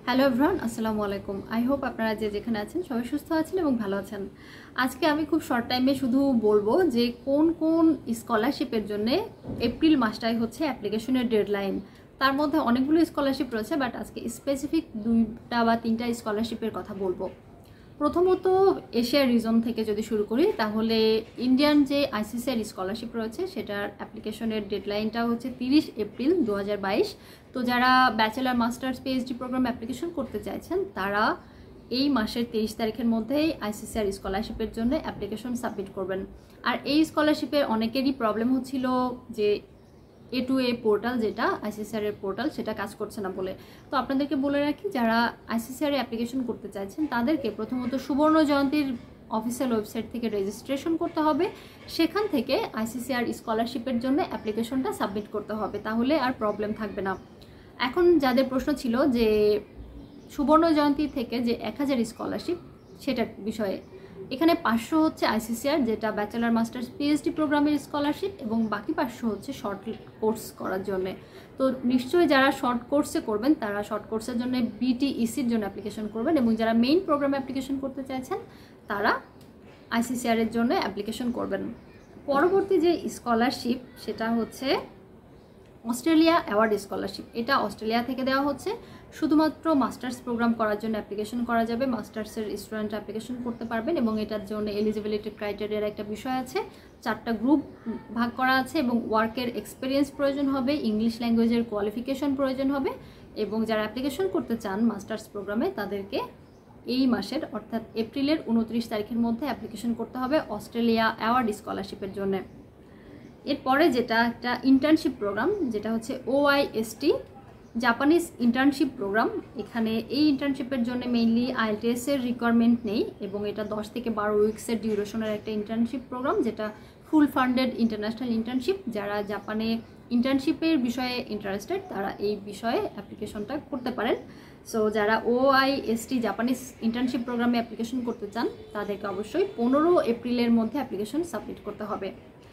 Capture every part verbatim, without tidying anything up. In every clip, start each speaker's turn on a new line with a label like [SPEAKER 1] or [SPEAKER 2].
[SPEAKER 1] Hello everyone, আসসালামু আলাইকুম। I hope আপনারা যে যেখানে আছেন সবাই সুস্থ আছেন এবং ভালো আছেন। আজকে আমি খুব শর্ট টাইমে শুধু বলবো যে কোন কোন স্কলারশিপের জন্য এপ্রিল মাসটাই হচ্ছে অ্যাপ্লিকেশনের ডেডলাইন। তার মধ্যে অনেকগুলো স্কলারশিপ রয়েছে, বাট আজকে স্পেসিফিক দুইটা বা তিনটা স্কলারশিপের কথা বলবো। প্রথমত এশিয়ার রিজন থেকে যদি শুরু করি, তাহলে ইন্ডিয়ান যে আইসিসিআর স্কলারশিপ রয়েছে সেটার অ্যাপ্লিকেশনের ডেডলাইনটা হচ্ছে তিরিশ এপ্রিল দু হাজার বাইশ। তো যারা bachelor masters PhD programme application করতে চাইছেন তারা এই মাসের তিরিশ তারিখের মধ্যেই আইসিসিআর স্কলারশিপের জন্য অ্যাপ্লিকেশন সাবমিট করবেন। আর এই স্কলারশিপের অনেকেরই প্রবলেম হচ্ছিল যে এ টু এ পোর্টাল, যেটা আইসিসিআর এর পোর্টাল, সেটা কাজ করছে না বলে। তো আপনাদেরকে বলে রাখি, যারা আইসিসিআর এ অ্যাপ্লিকেশন করতে চাইছেন তাদেরকে প্রথমত সুবর্ণ জয়ন্তীর অফিসিয়াল ওয়েবসাইট থেকে রেজিস্ট্রেশন করতে হবে। সেখান থেকে আইসিসিআর স্কলারশিপের জন্য অ্যাপ্লিকেশনটা সাবমিট করতে হবে, তাহলে আর প্রবলেম থাকবে না। এখন যাদের প্রশ্ন ছিল যে সুবর্ণ জয়ন্তী থেকে যে এক হাজার স্কলারশিপ, সেটার বিষয়ে এখানে পাঁচশো হচ্ছে আইসিসিআর, যেটা ব্যাচেলার মাস্টার্স পিএইচডি প্রোগ্রামের স্কলারশিপ, এবং বাকি পাঁচশো হচ্ছে শর্ট কোর্স করার জন্য। তো নিশ্চয়ই যারা শর্ট কোর্সে করবেন তারা শর্ট কোর্সের জন্য বিটিইসির জন্য অ্যাপ্লিকেশন করবেন, এবং যারা মেইন প্রোগ্রামে অ্যাপ্লিকেশন করতে চাইছেন তারা আইসিসিআর এর জন্য অ্যাপ্লিকেশন করবেন। পরবর্তী যে স্কলারশিপ সেটা হচ্ছে অস্ট্রেলিয়া অ্যাওয়ার্ড স্কলারশিপ। এটা অস্ট্রেলিয়া থেকে দেওয়া হচ্ছে। শুধুমাত্র মাস্টার্স প্রোগ্রাম করার জন্য অ্যাপ্লিকেশন করা যাবে, মাস্টার্সের স্টুডেন্ট অ্যাপ্লিকেশন করতে পারবেন, এবং এটার জন্য এলিজিবিলিটি ক্রাইটেরিয়ার একটা বিষয় আছে, চারটা গ্রুপ ভাগ করা আছে, এবং ওয়ার্কের এক্সপিরিয়েন্স প্রয়োজন হবে, ইংলিশ ল্যাঙ্গুয়েজের কোয়ালিফিকেশন প্রয়োজন হবে, এবং যারা অ্যাপ্লিকেশন করতে চান মাস্টার্স প্রোগ্রামে তাদেরকে এই মাসের অর্থাৎ এপ্রিলের উনত্রিশ তারিখের মধ্যে অ্যাপ্লিকেশন করতে হবে অস্ট্রেলিয়া অ্যাওয়ার্ড স্কলারশিপের জন্য। এরপরে যেটা একটা ইন্টার্নশিপ প্রোগ্রাম, যেটা হচ্ছে ওআইএসটি জাপানিজ ইন্টার্নশিপ প্রোগ্রাম। এখানে এই ইন্টার্নশিপের জন্য মেইনলি আইএলটিএস এর রিকোয়ারমেন্ট নেই, এবং এটা দশ থেকে বারো উইক্সের ডিউরেশনের একটা ইন্টার্নশিপ প্রোগ্রাম, যেটা ফুল ফান্ডেড ইন্টারন্যাশনাল ইন্টার্নশিপ। যারা জাপানে ইন্টার্নশিপের বিষয়ে ইন্টারেস্টেড তারা এই বিষয়ে অ্যাপ্লিকেশনটা করতে পারেন। সো যারা ওআইএসটি জাপানিজ ইন্টার্নশিপ প্রোগ্রামে অ্যাপ্লিকেশন করতে চান তাদেরকে অবশ্যই পনেরো এপ্রিলের মধ্যে অ্যাপ্লিকেশন সাবমিট করতে হবে।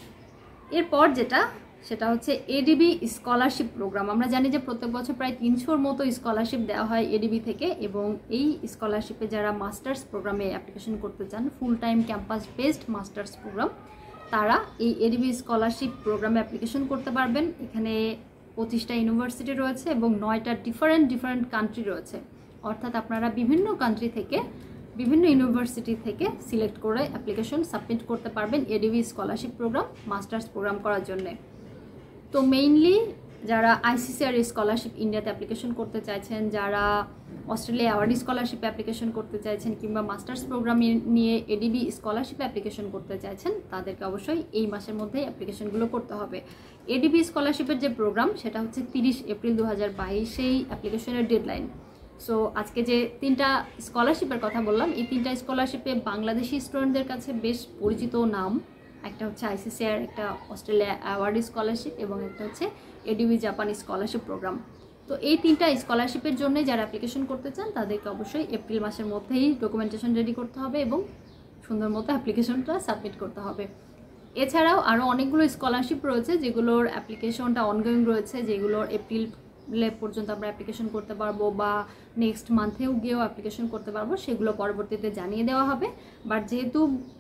[SPEAKER 1] এরপর যেটা সেটা হচ্ছে এডিবি স্কলারশিপ প্রোগ্রাম। আমরা জানি যে প্রত্যেক বছর প্রায় তিনশোর মতো স্কলারশিপ দেওয়া হয় এডিবি থেকে, এবং এই স্কলারশিপে যারা মাস্টার্স প্রোগ্রামে অ্যাপ্লিকেশন করতে চান, full time campus based masters programme, তারা এই এডিবি স্কলারশিপ প্রোগ্রামে অ্যাপ্লিকেশন করতে পারবেন। এখানে পঁচিশটা ইউনিভার্সিটি রয়েছে এবং নয়টা ডিফারেন্ট ডিফারেন্ট কান্ট্রি রয়েছে, অর্থাৎ আপনারা বিভিন্ন কান্ট্রি থেকে বিভিন্ন ইউনিভার্সিটি থেকে সিলেক্ট করে অ্যাপ্লিকেশন সাবমিট করতে পারবেন ADB scholarship programme masters programme করার জন্য। তো মেইনলি যারা আইসিসিআর স্কলারশিপ ইন্ডিয়াতে অ্যাপ্লিকেশন করতে চাইছেন, যারা অস্ট্রেলিয়া অ্যাওয়ার্ড স্কলারশিপে অ্যাপ্লিকেশন করতে চাইছেন, কিংবা মাস্টার্স প্রোগ্রাম নিয়ে এডিবি স্কলারশিপে অ্যাপ্লিকেশন করতে চাইছেন, তাদেরকে অবশ্যই এই মাসের মধ্যেই অ্যাপ্লিকেশনগুলো করতে হবে। এডিবি স্কলারশিপের যে প্রোগ্রাম সেটা হচ্ছে তিরিশ এপ্রিল দু হাজার বাইশেই অ্যাপ্লিকেশনের ডেডলাইন। সো আজকে যে তিনটা স্কলারশিপের কথা বললাম, এই তিনটা স্কলারশিপে বাংলাদেশি স্টুডেন্টদের কাছে বেশ পরিচিত নাম। একটা হচ্ছে আইসিসিআর, একটা অস্ট্রেলিয়া অ্যাওয়ার্ড স্কলারশিপ, এবং একটা হচ্ছে এডিবি জাপান স্কলারশিপ প্রোগ্রাম। তো এই তিনটা স্কলারশিপের জন্য যারা অ্যাপ্লিকেশন করতে চান তাদেরকে অবশ্যই এপ্রিল মাসের মধ্যেই ডকুমেন্টেশন রেডি করতে হবে এবং সুন্দর মতো অ্যাপ্লিকেশনটা সাবমিট করতে হবে। এছাড়াও আরও অনেকগুলো স্কলারশিপ রয়েছে যেগুলোর অ্যাপ্লিকেশনটা অনগোয়িং রয়েছে, যেগুলোর এপ্রিল পর্যন্ত আমরা অ্যাপ্লিকেশন করতে পারবো বা নেক্সট মান্থেও গিয়েও অ্যাপ্লিকেশন করতে পারবো, সেগুলো পরবর্তীতে জানিয়ে দেওয়া হবে। বাট যেহেতু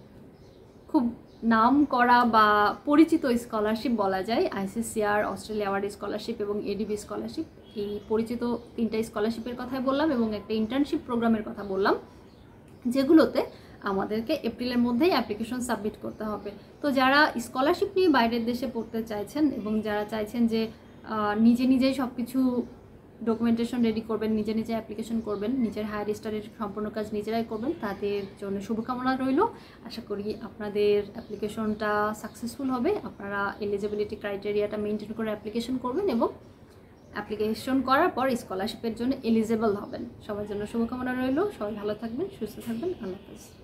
[SPEAKER 1] খুব নাম করা বা পরিচিত স্কলারশিপ বলা যায় আইসিসিআর, অস্ট্রেলিয়া অ্যাওয়ার্ড স্কলারশিপ এবং এডিবি স্কলারশিপ, এই পরিচিত তিনটা স্কলারশিপের কথাই বললাম এবং একটা ইন্টার্নশিপ প্রোগ্রামের কথা বললাম, যেগুলোতে আমাদেরকে এপ্রিলের মধ্যেই অ্যাপ্লিকেশন সাবমিট করতে হবে। তো যারা স্কলারশিপ নিয়ে বাইরের দেশে পড়তে চাইছেন এবং যারা চাইছেন যে নিজে নিজেই সব কিছু ডকুমেন্টেশন রেডি করবেন, নিজে নিজে অ্যাপ্লিকেশন করবেন, নিজের হায়ার স্টাডির সম্পূর্ণ কাজ নিজেরাই করবেন, তাদের জন্য শুভকামনা রইল। আশা করি আপনাদের অ্যাপ্লিকেশনটা সাকসেসফুল হবে। আপনারা এলিজিবিলিটি ক্রাইটেরিয়াটা মেনটেন করে অ্যাপ্লিকেশন করবেন এবং অ্যাপ্লিকেশন করার পর স্কলারশিপের জন্য এলিজিবল হবেন। সবার জন্য শুভকামনা রইল। সবাই ভালো থাকবেন, সুস্থ থাকবেন। আল্লাহ হাফেজ।